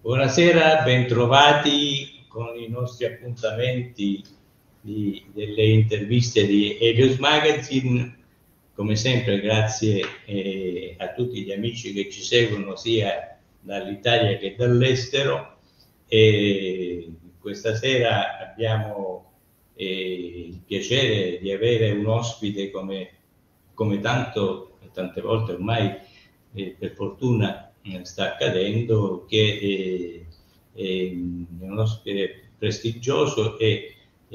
Buonasera, bentrovati con i nostri appuntamenti delle interviste di Helios Magazine. Come sempre grazie a tutti gli amici che ci seguono sia dall'Italia che dall'estero. Questa sera abbiamo il piacere di avere un ospite come tante volte ormai per fortuna sta accadendo, che è un ospite prestigioso e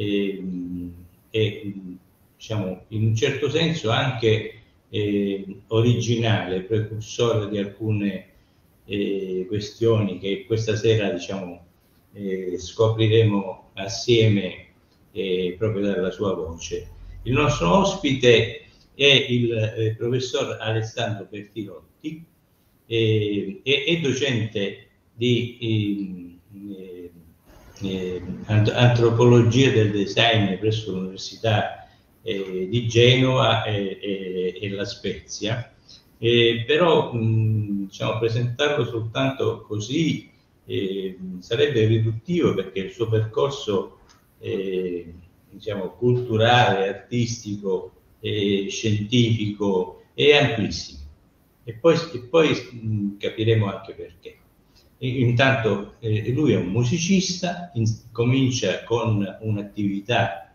diciamo, in un certo senso anche originale, precursore di alcune questioni che questa sera diciamo, scopriremo assieme proprio dalla sua voce. Il nostro ospite è il professor Alessandro Bertinotti, è docente di antropologia del design presso l'Università di Genova e La Spezia, però diciamo, presentarlo soltanto così sarebbe riduttivo, perché il suo percorso diciamo, culturale, artistico e scientifico è amplissimo, e poi capiremo anche perché. Intanto lui è un musicista, comincia con un'attività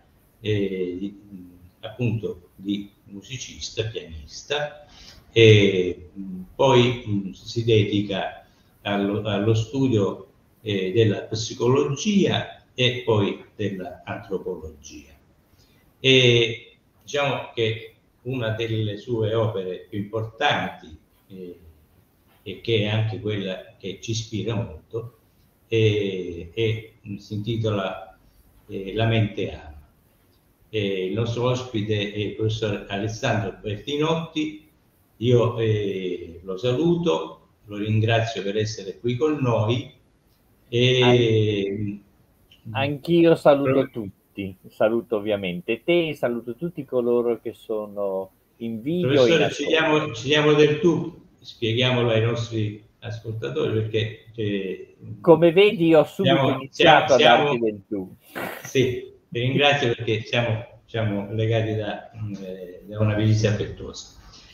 appunto di musicista, pianista, e poi si dedica allo studio della psicologia e poi dell'antropologia. E diciamo che una delle sue opere più importanti, e che è anche quella che ci ispira molto, si intitola La mente ama. Il nostro ospite è il professor Alessandro Bertinotti. Io lo saluto, lo ringrazio per essere qui con noi. Anch'io saluto tutti, saluto ovviamente te, saluto tutti coloro che sono in video. Professore, ci diamo del tu, spieghiamolo ai nostri ascoltatori, perché come vedi io ho subito iniziato a darti del tu. Sì, ti ringrazio perché siamo legati da una amicizia affettuosa.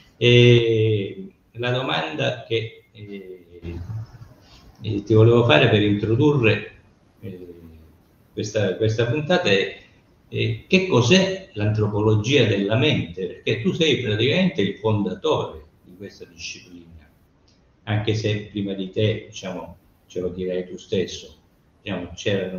La domanda che ti volevo fare per introdurre questa puntata è che cos'è l'antropologia della mente? Perché tu sei praticamente il fondatore di questa disciplina, anche se prima di te, diciamo, ce lo direi tu stesso, diciamo,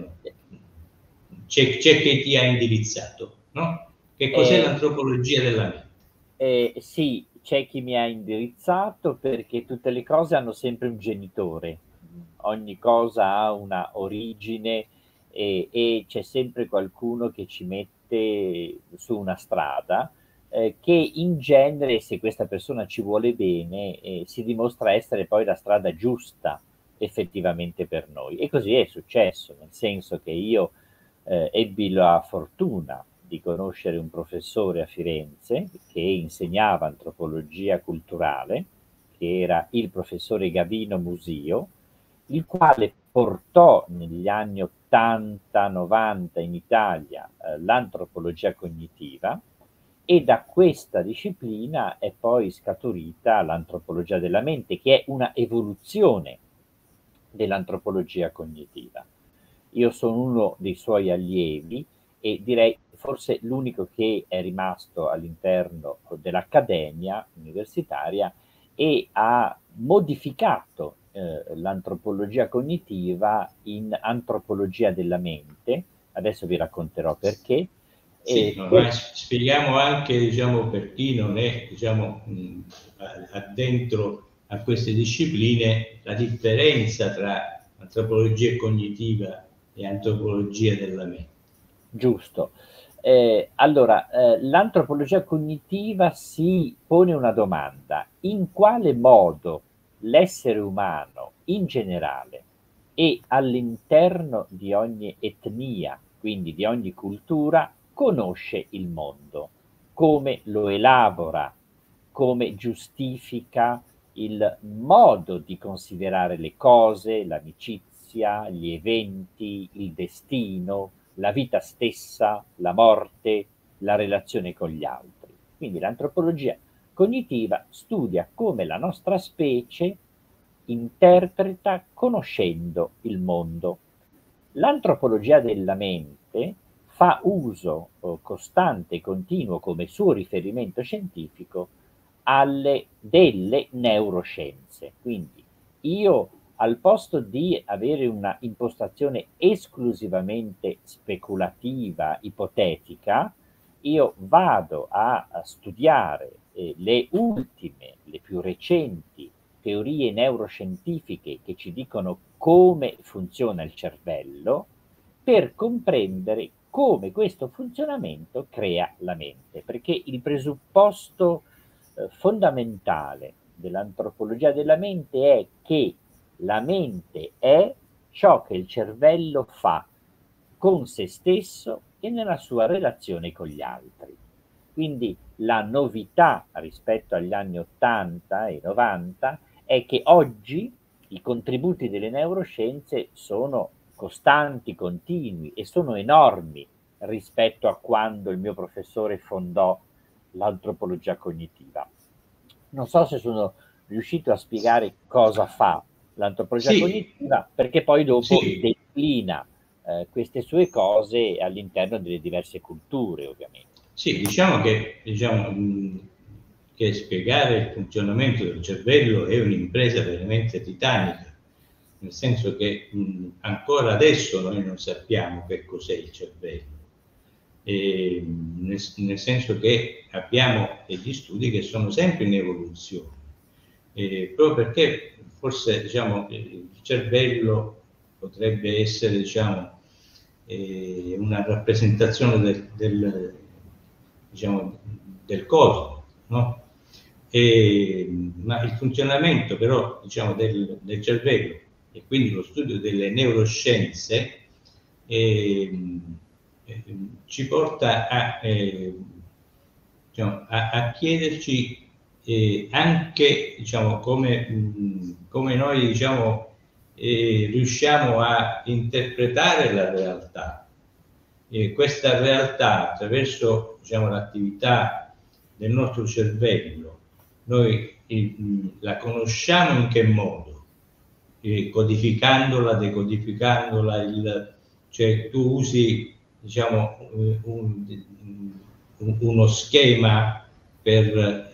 c'è chi ti ha indirizzato, no? Che cos'è l'antropologia della mente? Sì, c'è chi mi ha indirizzato, perché tutte le cose hanno sempre un genitore, ogni cosa ha una origine e c'è sempre qualcuno che ci mette su una strada che in genere, se questa persona ci vuole bene, si dimostra essere poi la strada giusta effettivamente per noi. E così è successo, nel senso che io ebbi la fortuna di conoscere un professore a Firenze che insegnava antropologia culturale, che era il professore Gavino Musio, il quale portò negli anni 80-90 in Italia l'antropologia cognitiva, e da questa disciplina è poi scaturita l'antropologia della mente, che è una evoluzione dell'antropologia cognitiva. Io sono uno dei suoi allievi e direi forse l'unico che è rimasto all'interno dell'accademia universitaria e ha modificato l'antropologia cognitiva in antropologia della mente. Adesso vi racconterò perché. Sì, ma spieghiamo anche, diciamo, per chi non è, diciamo, addentro a queste discipline, la differenza tra antropologia cognitiva e antropologia della mente. Giusto. Allora, l'antropologia cognitiva si pone una domanda: in quale modo l'essere umano in generale e all'interno di ogni etnia, quindi di ogni cultura, conosce il mondo, come lo elabora, come giustifica il modo di considerare le cose, l'amicizia, notizia, gli eventi, il destino, la vita stessa, la morte, la relazione con gli altri. Quindi l'antropologia cognitiva studia come la nostra specie interpreta conoscendo il mondo. L'antropologia della mente fa uso costante e continuo come suo riferimento scientifico delle neuroscienze. Quindi io, al posto di avere una impostazione esclusivamente speculativa, ipotetica, io vado a studiare le ultime, le più recenti teorie neuroscientifiche che ci dicono come funziona il cervello, per comprendere come questo funzionamento crea la mente, perché il presupposto fondamentale dell'antropologia della mente è che la mente è ciò che il cervello fa con se stesso e nella sua relazione con gli altri. Quindi la novità rispetto agli anni 80 e 90 è che oggi i contributi delle neuroscienze sono costanti, continui e sono enormi rispetto a quando il mio professore fondò l'antropologia cognitiva. Non so se sono riuscito a spiegare cosa fa l'antropologia cognitiva, perché poi dopo declina queste sue cose all'interno delle diverse culture, ovviamente. Sì, diciamo che spiegare il funzionamento del cervello è un'impresa veramente titanica, nel senso che ancora adesso noi non sappiamo che cos'è il cervello, nel senso che abbiamo degli studi che sono sempre in evoluzione, proprio perché forse il cervello potrebbe essere una rappresentazione del cosmo, no? Ma il funzionamento però del cervello e quindi lo studio delle neuroscienze ci porta a chiederci anche come noi riusciamo a interpretare la realtà. Questa realtà, attraverso l'attività del nostro cervello, noi la conosciamo in che modo? Codificandola, decodificandola, cioè tu usi uno schema per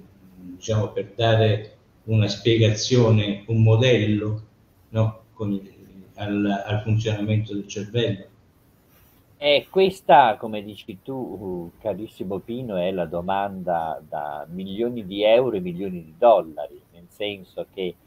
dare una spiegazione, un modello, no? Al funzionamento del cervello. E questa, come dici tu, carissimo Pino, è la domanda da milioni di euro e milioni di dollari, nel senso che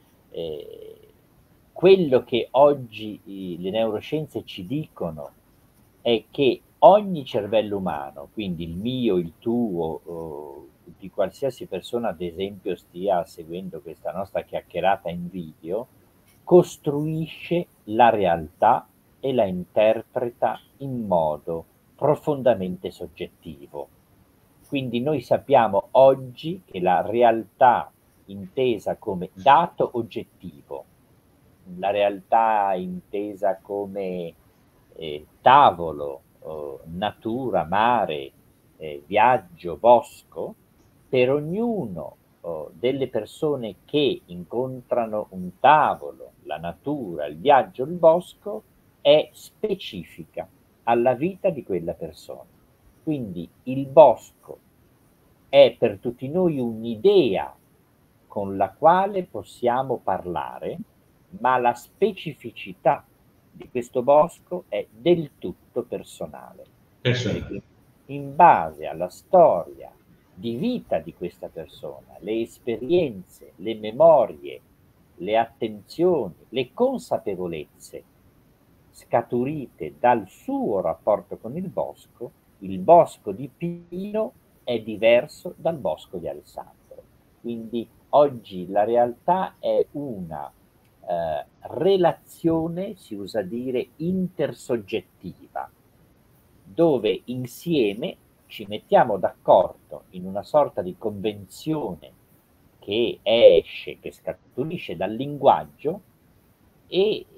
quello che oggi le neuroscienze ci dicono è che ogni cervello umano, quindi il mio, il tuo, di qualsiasi persona ad esempio stia seguendo questa nostra chiacchierata in video, costruisce la realtà e la interpreta in modo profondamente soggettivo. Quindi noi sappiamo oggi che la realtà intesa come dato oggettivo, la realtà intesa come tavolo, natura, mare, viaggio, bosco, per ognuno delle persone che incontrano un tavolo, la natura, il viaggio, il bosco, è specifica alla vita di quella persona. Quindi il bosco è per tutti noi un'idea con la quale possiamo parlare, ma la specificità di questo bosco è del tutto personale. Perché in base alla storia di vita di questa persona, le esperienze, le memorie, le attenzioni, le consapevolezze scaturite dal suo rapporto con il bosco di Pino è diverso dal bosco di Alessandro. Quindi oggi la realtà è una relazione, si usa dire, intersoggettiva, dove insieme ci mettiamo d'accordo in una sorta di convenzione che esce, che scaturisce dal linguaggio e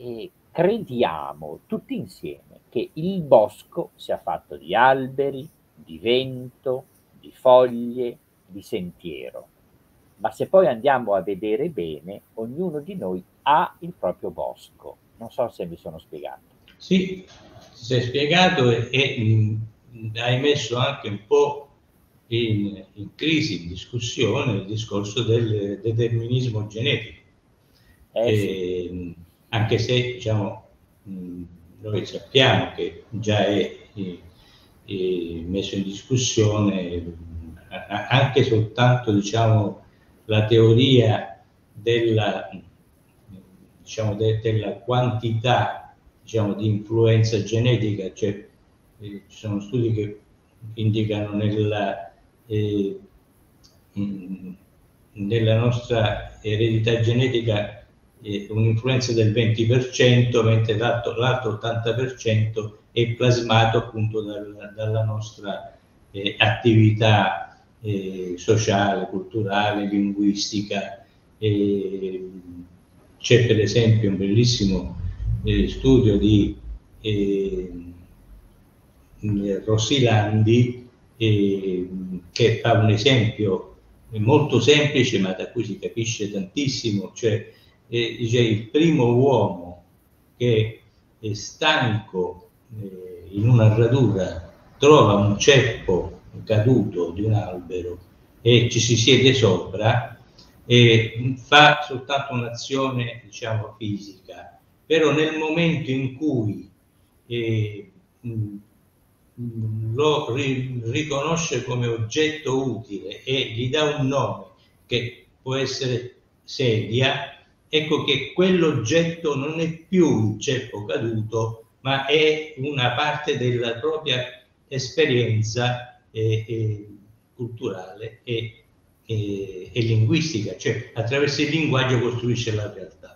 crediamo tutti insieme che il bosco sia fatto di alberi, di vento, di foglie, di sentiero. Ma se poi andiamo a vedere bene, ognuno di noi ha il proprio bosco. Non so se mi sono spiegato. Sì, ti sei spiegato e hai messo anche un po' in crisi, in discussione, il discorso del determinismo genetico. Sì. Anche se diciamo, noi sappiamo che già è messo in discussione anche soltanto diciamo, la teoria della, diciamo, della quantità diciamo, di influenza genetica, cioè ci sono studi che indicano nella nostra eredità genetica un'influenza del 20%, mentre l'altro 80% è plasmato appunto dalla nostra attività sociale, culturale, linguistica. C'è per esempio un bellissimo studio di Rossilandi che fa un esempio molto semplice ma da cui si capisce tantissimo, cioè dice il primo uomo che è stanco in una radura trova un ceppo caduto di un albero e ci si siede sopra e fa soltanto un'azione diciamo fisica, però nel momento in cui lo riconosce come oggetto utile e gli dà un nome che può essere sedia, ecco che quell'oggetto non è più il ceppo caduto, ma è una parte della propria esperienza culturale e linguistica, cioè attraverso il linguaggio costruisce la realtà.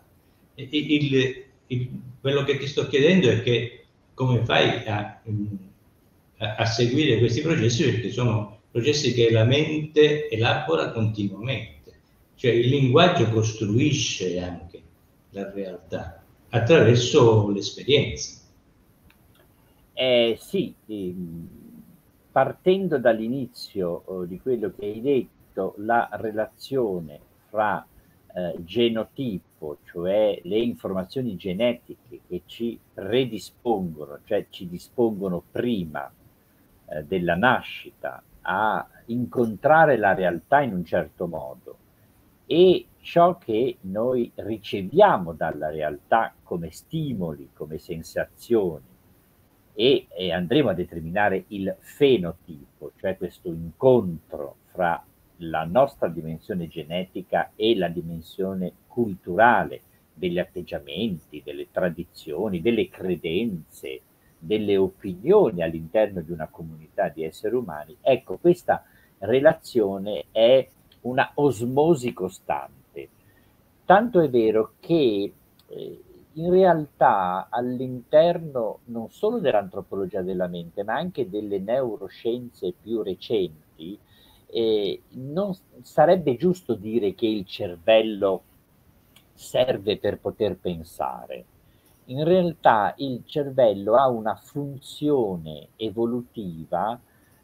Quello che ti sto chiedendo è che come fai a seguire questi processi, perché sono processi che la mente elabora continuamente, cioè il linguaggio costruisce anche la realtà attraverso l'esperienza. Sì, partendo dall'inizio di quello che hai detto, la relazione fra genotipo, cioè le informazioni genetiche che ci predispongono, cioè ci dispongono prima della nascita a incontrare la realtà in un certo modo, e ciò che noi riceviamo dalla realtà come stimoli, come sensazioni, e andremo a determinare il fenotipo, cioè questo incontro fra la nostra dimensione genetica e la dimensione culturale degli atteggiamenti, delle tradizioni, delle credenze, delle opinioni all'interno di una comunità di esseri umani. Ecco, questa relazione è una osmosi costante. Tanto è vero che in realtà all'interno non solo dell'antropologia della mente, ma anche delle neuroscienze più recenti, non sarebbe giusto dire che il cervello serve per poter pensare. In realtà il cervello ha una funzione evolutiva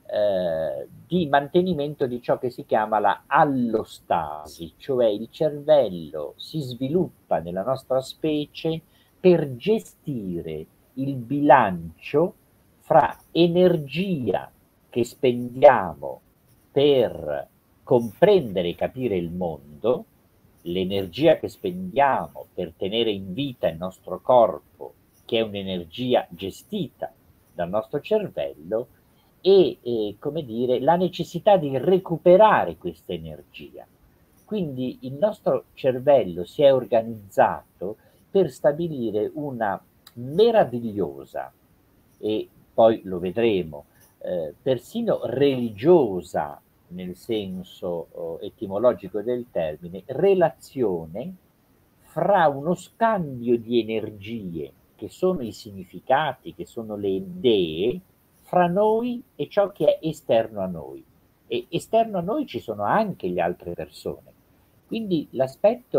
di mantenimento di ciò che si chiama la allostasi, cioè il cervello si sviluppa nella nostra specie per gestire il bilancio fra energia che spendiamo per comprendere e capire il mondo, l'energia che spendiamo per tenere in vita il nostro corpo, che è un'energia gestita dal nostro cervello, e come dire, la necessità di recuperare questa energia. Quindi il nostro cervello si è organizzato per stabilire una meravigliosa, e poi lo vedremo, persino religiosa nel senso etimologico del termine, relazione fra uno scambio di energie, che sono i significati, che sono le idee, fra noi e ciò che è esterno a noi. E esterno a noi ci sono anche le altre persone. Quindi l'aspetto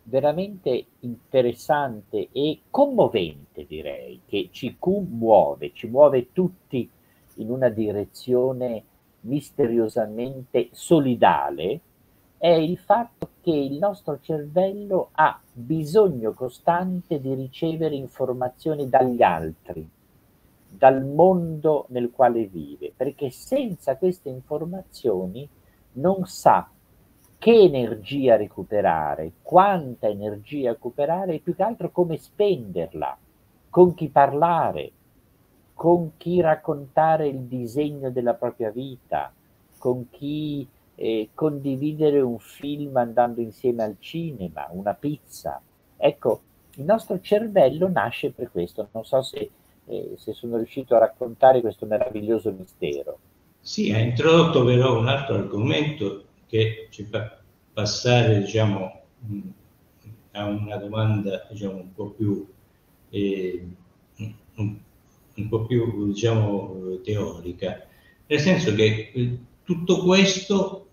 veramente interessante e commovente, direi, che ci commuove, ci muove tutti in una direzione misteriosamente solidale, è il fatto che il nostro cervello ha bisogno costante di ricevere informazioni dagli altri, dal mondo nel quale vive, perché senza queste informazioni non sa che energia recuperare, quanta energia recuperare e più che altro come spenderla, con chi parlare, con chi raccontare il disegno della propria vita, con chi condividere un film andando insieme al cinema, una pizza. Ecco, il nostro cervello nasce per questo. Non so se sono riuscito a raccontare questo meraviglioso mistero. Sì, ha introdotto però un altro argomento che ci fa passare, diciamo, a una domanda, diciamo, un po' più, eh, un, un po' più, diciamo, teorica, nel senso che tutto questo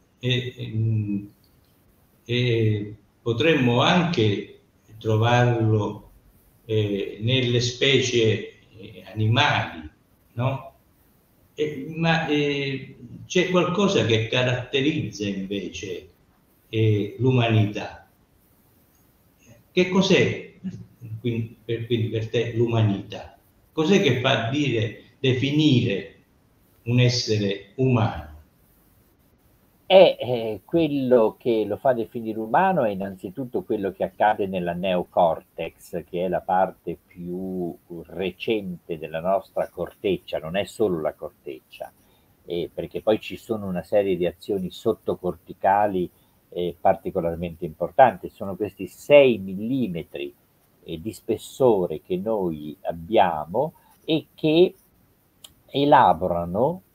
potremmo anche trovarlo nelle specie animali, no? Ma c'è qualcosa che caratterizza invece l'umanità. Che cos'è quindi per te l'umanità? Cos'è che fa definire un essere umano? Quello che lo fa definire umano è innanzitutto quello che accade nella neocortex, che è la parte più recente della nostra corteccia, non è solo la corteccia, perché poi ci sono una serie di azioni sottocorticali particolarmente importanti. Sono questi 6 millimetri di spessore che noi abbiamo e che elaborano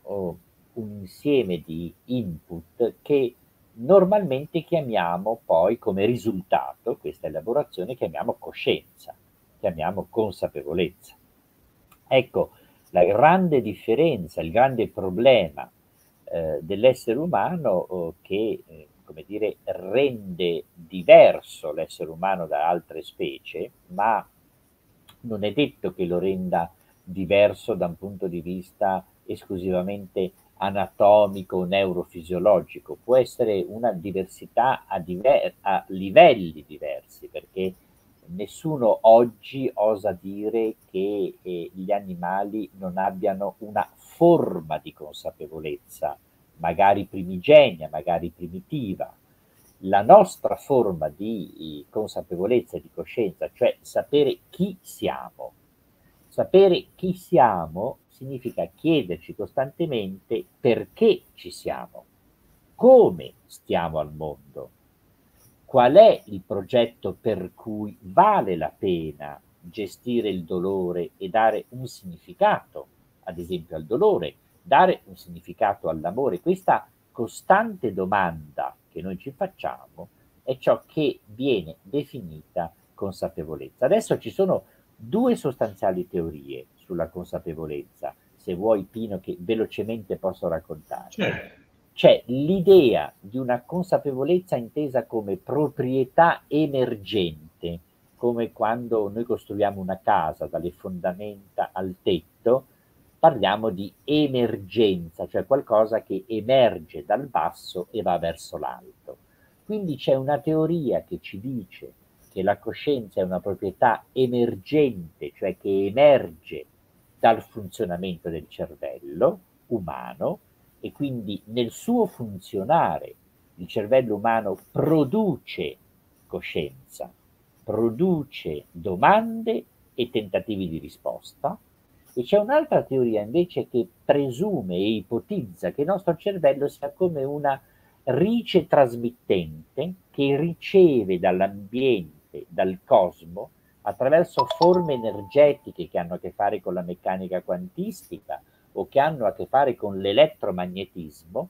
un insieme di input che normalmente chiamiamo poi come risultato, questa elaborazione chiamiamo coscienza, chiamiamo consapevolezza. Ecco, la grande differenza, il grande problema dell'essere umano che, come dire, rende diverso l'essere umano da altre specie, ma non è detto che lo renda diverso da un punto di vista esclusivamente anatomico o neurofisiologico, può essere una diversità a livelli diversi, perché nessuno oggi osa dire che gli animali non abbiano una forma di consapevolezza, magari primigenia, magari primitiva. La nostra forma di consapevolezza e di coscienza, cioè sapere chi siamo. Sapere chi siamo significa chiederci costantemente perché ci siamo, come stiamo al mondo, qual è il progetto per cui vale la pena gestire il dolore e dare un significato, ad esempio al dolore, dare un significato all'amore. Questa costante domanda che noi ci facciamo è ciò che viene definita consapevolezza. Adesso ci sono due sostanziali teorie sulla consapevolezza, se vuoi Pino che velocemente posso raccontare. Certo. C'è l'idea di una consapevolezza intesa come proprietà emergente, come quando noi costruiamo una casa dalle fondamenta al tetto, parliamo di emergenza, cioè qualcosa che emerge dal basso e va verso l'alto. Quindi c'è una teoria che ci dice che la coscienza è una proprietà emergente, cioè che emerge dal funzionamento del cervello umano e quindi nel suo funzionare il cervello umano produce coscienza, produce domande e tentativi di risposta. E c'è un'altra teoria invece che presume e ipotizza che il nostro cervello sia come una rice trasmittente che riceve dall'ambiente, dal cosmo, attraverso forme energetiche che hanno a che fare con la meccanica quantistica o che hanno a che fare con l'elettromagnetismo,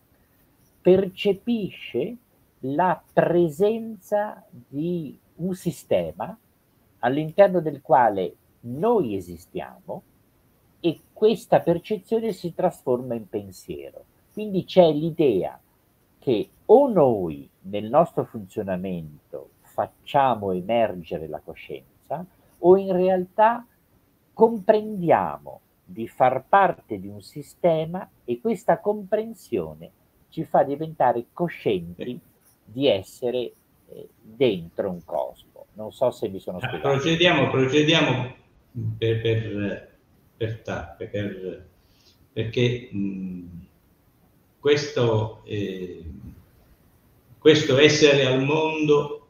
percepisce la presenza di un sistema all'interno del quale noi esistiamo e questa percezione si trasforma in pensiero. Quindi c'è l'idea che o noi nel nostro funzionamento facciamo emergere la coscienza, o in realtà comprendiamo di far parte di un sistema e questa comprensione ci fa diventare coscienti di essere dentro un cosmo. Non so se mi sono spiegato. Procediamo per tappe, perché questo essere al mondo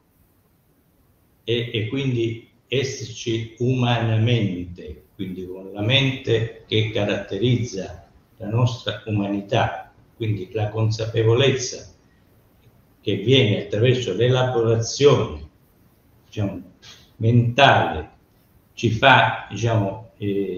e quindi esserci umanamente, quindi con la mente che caratterizza la nostra umanità, quindi la consapevolezza che viene attraverso l'elaborazione, diciamo, mentale, ci fa, diciamo,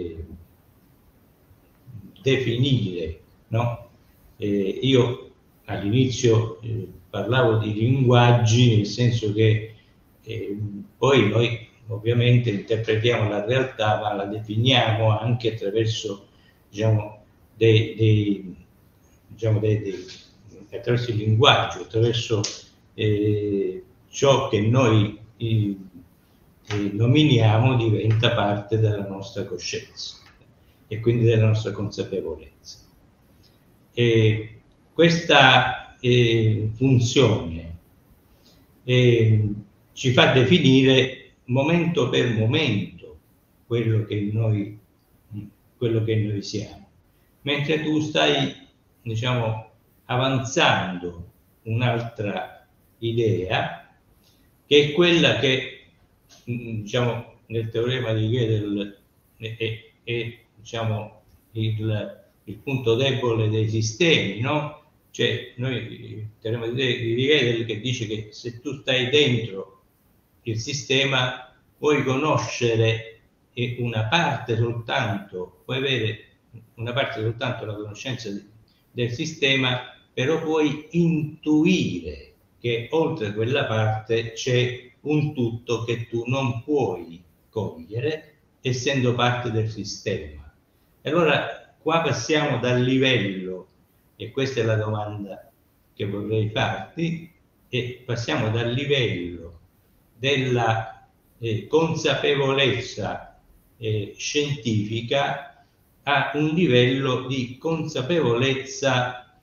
definire, no? Io all'inizio parlavo di linguaggi, nel senso che poi noi ovviamente interpretiamo la realtà, ma la definiamo anche attraverso, diciamo, attraverso il linguaggio, attraverso ciò che noi nominiamo diventa parte della nostra coscienza e quindi della nostra consapevolezza. E questa funzione ci fa definire momento per momento quello che noi siamo, mentre tu stai, diciamo, avanzando un'altra idea che è quella che, diciamo, nel teorema di Gödel è diciamo, il punto debole dei sistemi, no? Cioè, il teorema di Gödel che dice che se tu stai dentro il sistema puoi conoscere una parte soltanto, puoi avere una parte soltanto della conoscenza del sistema, però puoi intuire che oltre quella parte c'è un tutto che tu non puoi cogliere essendo parte del sistema. E allora qua passiamo dal livello, e questa è la domanda che vorrei farti, e passiamo dal livello della consapevolezza scientifica a un livello di consapevolezza,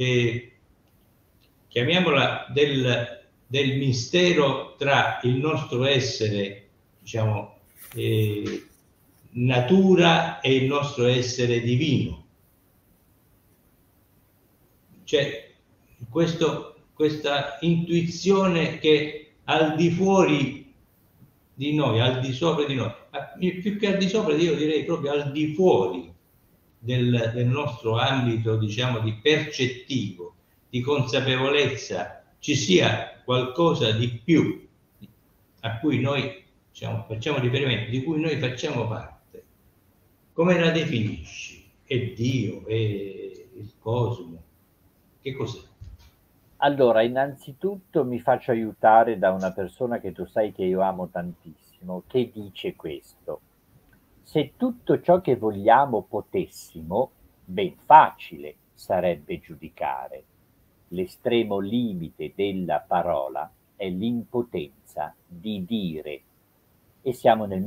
chiamiamola, del mistero tra il nostro essere, diciamo, natura e il nostro essere divino. Cioè, questa intuizione che al di fuori di noi, al di sopra di noi, più che al di sopra, io direi proprio al di fuori del nostro ambito, diciamo, di percettivo, di consapevolezza, ci sia qualcosa di più a cui noi, diciamo, facciamo riferimento, di cui noi facciamo parte. Come la definisci? È Dio? È il cosmo? Che cos'è? Allora, innanzitutto mi faccio aiutare da una persona che tu sai che io amo tantissimo, che dice questo: se tutto ciò che vogliamo potessimo, ben facile sarebbe giudicare. L'estremo limite della parola è l'impotenza di dire. E siamo nel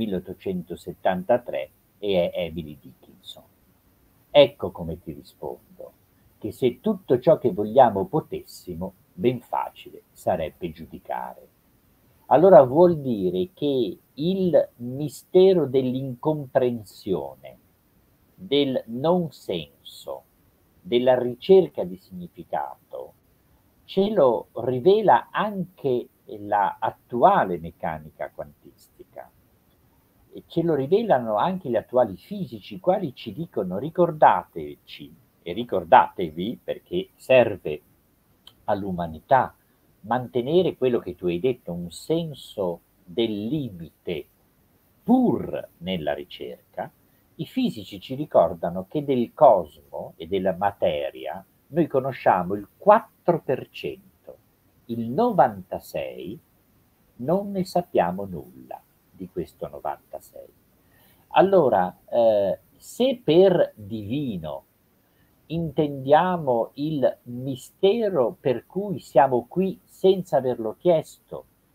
1873 e è Emily Dickinson. Ecco come ti rispondo, che se tutto ciò che vogliamo potessimo, ben facile sarebbe giudicare. Allora vuol dire che il mistero dell'incomprensione, del non senso, della ricerca di significato, ce lo rivela anche la attuale meccanica quantistica. E ce lo rivelano anche gli attuali fisici, i quali ci dicono: ricordateci e ricordatevi, perché serve all'umanità mantenere quello che tu hai detto, un senso del limite pur nella ricerca. I fisici ci ricordano che del cosmo e della materia noi conosciamo il 4%, il 96% non ne sappiamo nulla di questo 96. Allora, se per divino intendiamo il mistero per cui siamo qui senza averlo chiesto,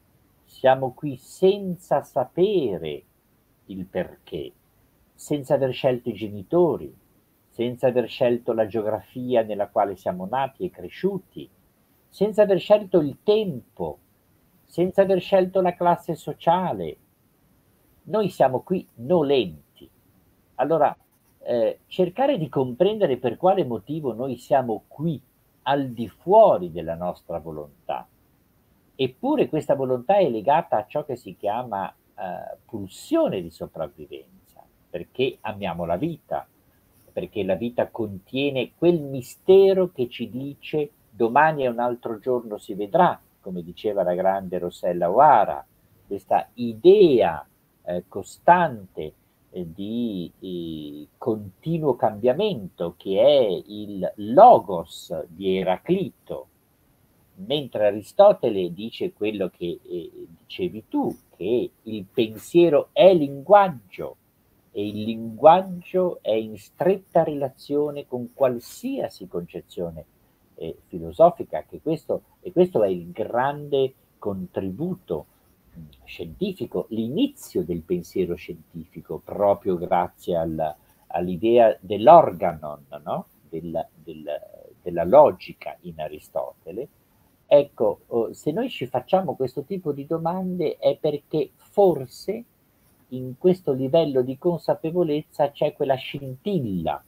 siamo qui senza sapere il perché, senza aver scelto i genitori, senza aver scelto la geografia nella quale siamo nati e cresciuti, senza aver scelto il tempo, senza aver scelto la classe sociale. Noi siamo qui nolenti. Allora, cercare di comprendere per quale motivo noi siamo qui al di fuori della nostra volontà, eppure questa volontà è legata a ciò che si chiama pulsione di sopravvivenza, perché amiamo la vita, perché la vita contiene quel mistero che ci dice domani è un altro giorno, si vedrà, come diceva la grande Rossella O'Hara, questa idea costante di continuo cambiamento che è il logos di Eraclito, mentre Aristotele dice quello che dicevi tu, che il pensiero è linguaggio e il linguaggio è in stretta relazione con qualsiasi concezione filosofica, e questo è il grande contributo scientifico, l'inizio del pensiero scientifico, proprio grazie all'idea dell'organon, no? della logica in Aristotele. Ecco, se noi ci facciamo questo tipo di domande è perché forse in questo livello di consapevolezza c'è quella scintilla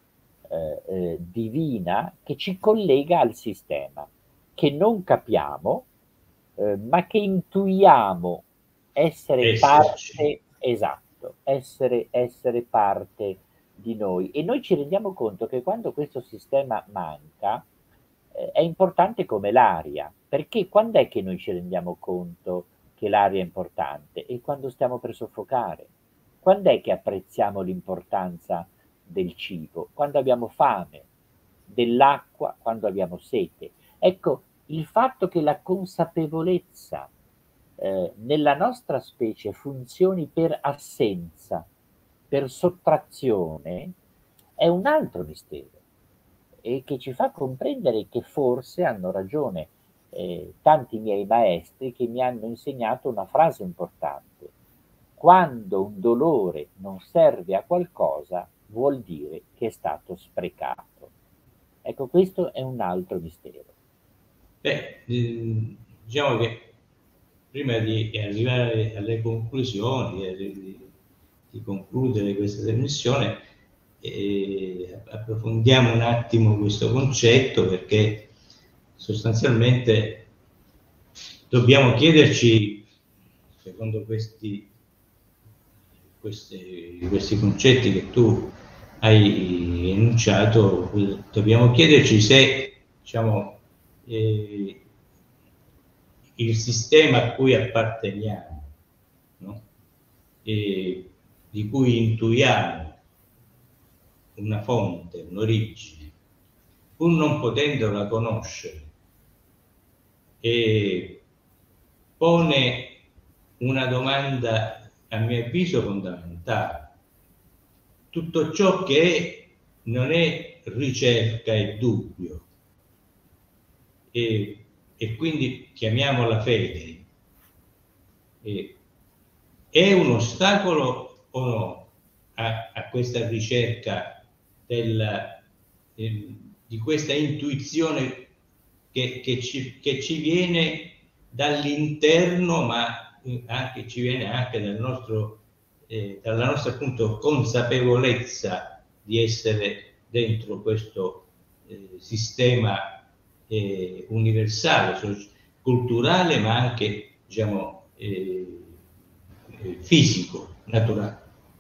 divina che ci collega al sistema, che non capiamo, ma che intuiamo essere parte, esatto, essere parte di noi. E noi ci rendiamo conto che quando questo sistema manca, è importante come l'aria, perché quando è che noi ci rendiamo conto che l'aria è importante? E quando stiamo per soffocare. Quando è che apprezziamo l'importanza del cibo? Quando abbiamo fame, dell'acqua, quando abbiamo sete. Ecco, il fatto che la consapevolezza nella nostra specie funzioni per assenza, per sottrazione, è un altro mistero e che ci fa comprendere che forse hanno ragione tanti miei maestri che mi hanno insegnato una frase importante: quando un dolore non serve a qualcosa vuol dire che è stato sprecato. Ecco, questo è un altro mistero. Beh, diciamo che prima di arrivare alle conclusioni, di concludere questa trasmissione, approfondiamo un attimo questo concetto, perché sostanzialmente dobbiamo chiederci, secondo questi concetti che tu hai enunciato, dobbiamo chiederci se, diciamo, il sistema a cui apparteniamo, no? Di cui intuiamo una fonte, un'origine, pur non potendola conoscere, pone una domanda, a mio avviso, fondamentale. Tutto ciò che non è ricerca e dubbio, e quindi chiamiamola fede, è un ostacolo o no a questa ricerca di questa intuizione che ci viene dall'interno, ma anche ci viene anche dalla nostra appunto consapevolezza di essere dentro questo sistema universale, culturale, ma anche, diciamo, fisico, naturale.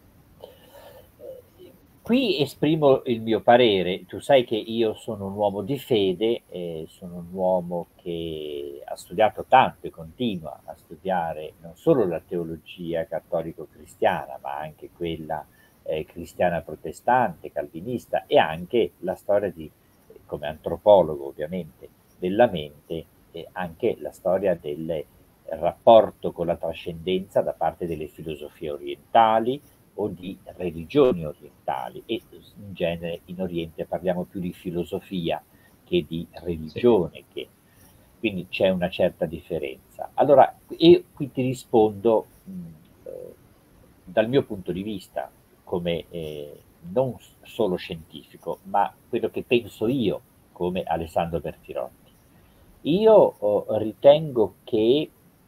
Qui esprimo il mio parere. Tu sai che io sono un uomo di fede, sono un uomo che ha studiato tanto e continua a studiare non solo la teologia cattolico-cristiana, ma anche quella cristiana protestante, calvinista, e anche la storia come antropologo ovviamente, della mente, e anche la storia del rapporto con la trascendenza da parte delle filosofie orientali o di religioni orientali, e in genere in Oriente parliamo più di filosofia che di religione. Sì. quindi c'è una certa differenza. Allora, io qui ti rispondo dal mio punto di vista, come non solo scientifico, ma quello che penso io come Alessandro Bertirotti. Io ritengo che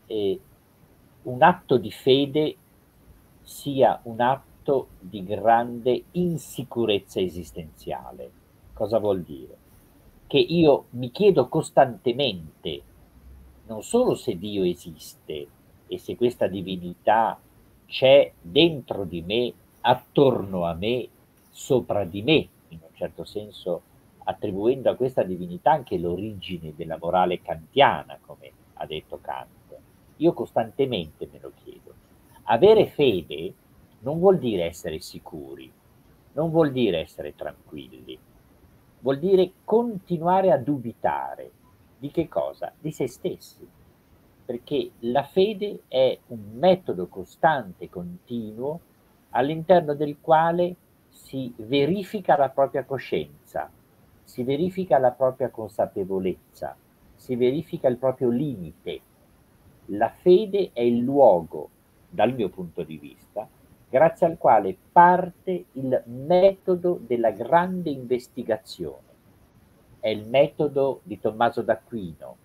un atto di fede sia un atto di grande insicurezza esistenziale. Cosa vuol dire? Che io mi chiedo costantemente non solo se Dio esiste e se questa divinità c'è dentro di me, attorno a me, sopra di me, in un certo senso attribuendo a questa divinità anche l'origine della morale kantiana, come ha detto Kant. Io costantemente me lo chiedo. Avere fede non vuol dire essere sicuri, non vuol dire essere tranquilli, vuol dire continuare a dubitare. Di che cosa? Di se stessi. Perché la fede è un metodo costante, continuo, all'interno del quale si verifica la propria coscienza, si verifica la propria consapevolezza, si verifica il proprio limite. La fede è il luogo, dal mio punto di vista, grazie al quale parte il metodo della grande investigazione. È il metodo di Tommaso d'Aquino,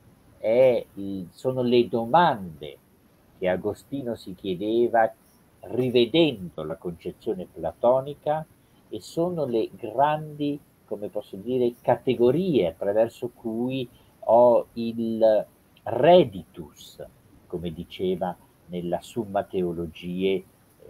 sono le domande che Agostino si chiedeva rivedendo la concezione platonica e sono le grandi, come posso dire, categorie attraverso cui ho il reditus, come diceva nella Summa Theologiae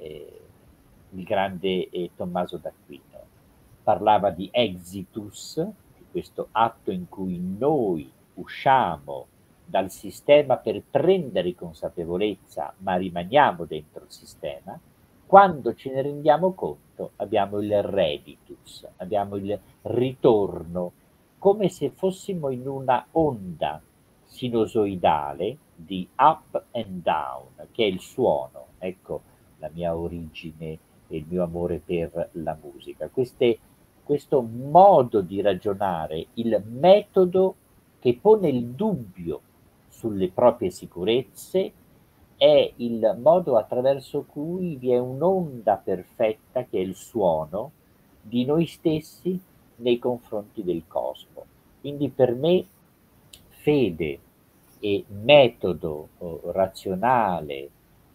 il grande Tommaso d'Aquino. Parlava di exitus, di questo atto in cui noi usciamo dal sistema per prendere consapevolezza, ma rimaniamo dentro il sistema. Quando ce ne rendiamo conto abbiamo il reditus, abbiamo il ritorno, come se fossimo in una onda sinusoidale di up and down, che è il suono. Ecco la mia origine e il mio amore per la musica. Questo modo di ragionare, il metodo che pone il dubbio sulle proprie sicurezze, è il modo attraverso cui vi è un'onda perfetta che è il suono di noi stessi nei confronti del cosmo. Quindi per me fede e metodo razionale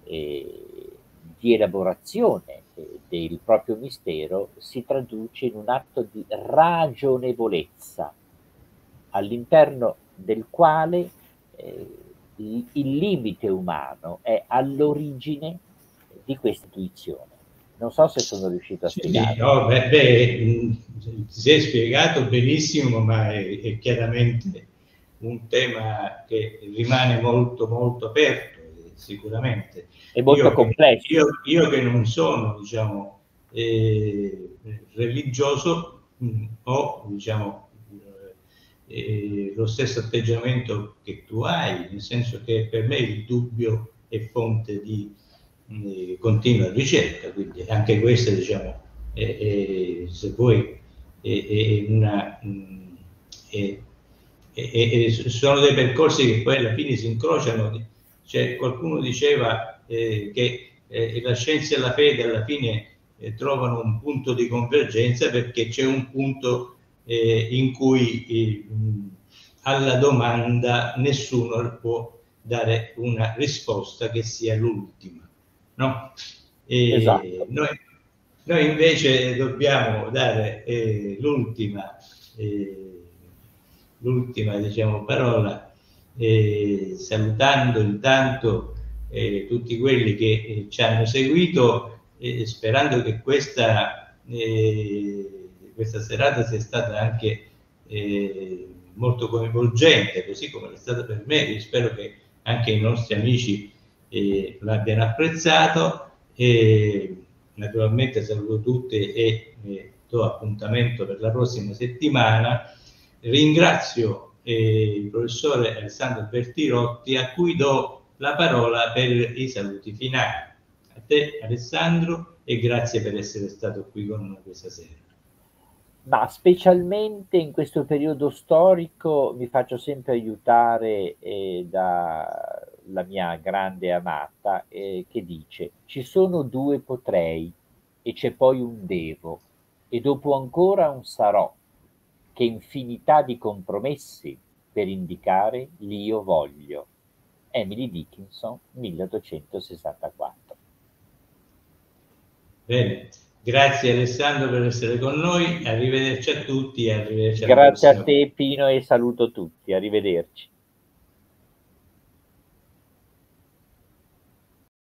di elaborazione del proprio mistero si traduce in un atto di ragionevolezza all'interno del quale il limite umano è all'origine di questa intuizione. Non so se sono riuscito a spiegare. Ti sei spiegato benissimo, ma è chiaramente un tema che rimane molto molto aperto, sicuramente. È molto complesso. Io che non sono, diciamo, religioso, ho, diciamo, lo stesso atteggiamento che tu hai, nel senso che per me il dubbio è fonte di continua ricerca, quindi anche questa, diciamo, se vuoi, sono dei percorsi che poi alla fine si incrociano. Cioè, qualcuno diceva che la scienza e la fede alla fine trovano un punto di convergenza, perché c'è un punto in cui alla domanda nessuno può dare una risposta che sia l'ultima, no? Esatto. Noi invece dobbiamo dare l'ultima diciamo, parola, salutando intanto tutti quelli che ci hanno seguito, sperando che questa serata sia stata anche molto coinvolgente, così come è stata per me. Io spero che anche i nostri amici l'abbiano apprezzato. Naturalmente saluto tutti e do appuntamento per la prossima settimana. Ringrazio il professore Alessandro Bertirotti, a cui do la parola per i saluti finali. A te Alessandro, e grazie per essere stato qui con noi questa sera. Ma specialmente in questo periodo storico mi faccio sempre aiutare dalla mia grande amata che dice: ci sono due potrei e c'è poi un devo e dopo ancora un sarò, che infinità di compromessi per indicare l'io voglio. Emily Dickinson, 1864. Bene, grazie Alessandro per essere con noi, arrivederci a tutti e arrivederci alla Grazie a prossima. te Pino e saluto tutti, arrivederci.